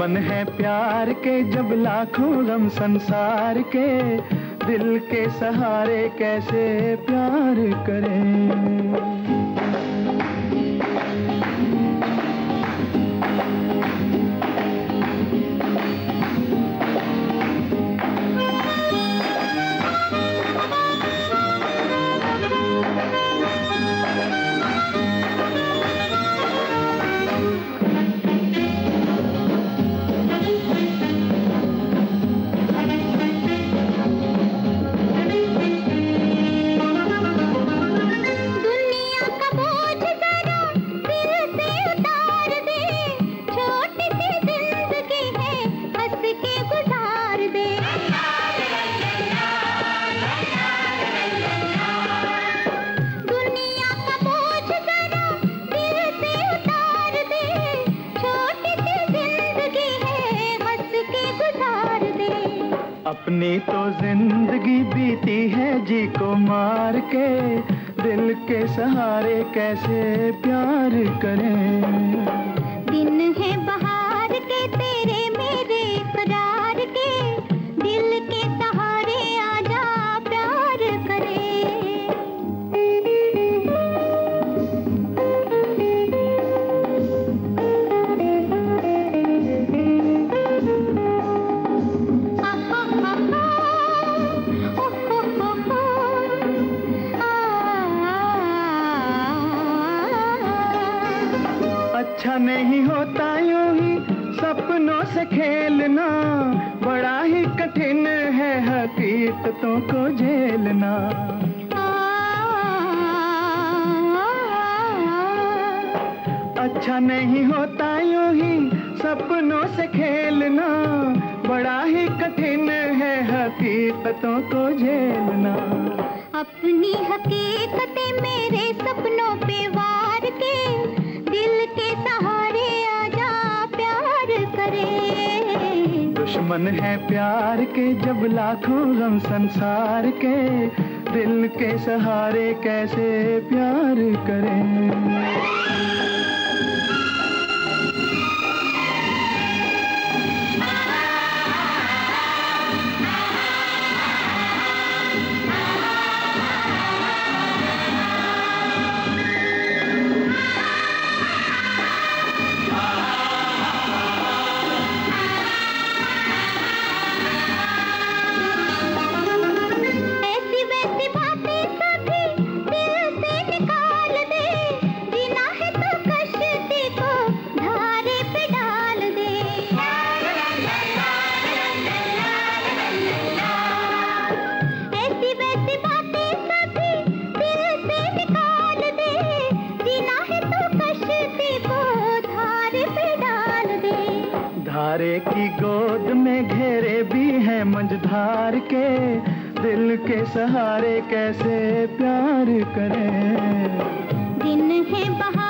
दुश्मन है प्यार के जब लाखों गम संसार के, दिल के सहारे कैसे प्यार करें। अपनी तो जिंदगी बीती है जी को मार के, दिल के सहारे कैसे प्यार करें। दिन है बहार के तेरे मेरे करार के, दिल के सहारे आजा प्यार करें। अच्छा नहीं होता यूं ही सपनों से खेलना, बड़ा ही कठिन है हकीकतों को झेलना। अच्छा नहीं होता यूं ही सपनों से खेलना, बड़ा ही कठिन है हकीकतों को झेलना। अपनी हकीकतें मेरे सपनों पे वार के, दिल के सहारे आजा प्यार करें। दुश्मन है प्यार के जब लाखों गम संसार के, दिल के सहारे कैसे प्यार करें। धारे की गोद में घेरे भी हैं मंझधार के, दिल के सहारे कैसे प्यार करें। दिन है बहार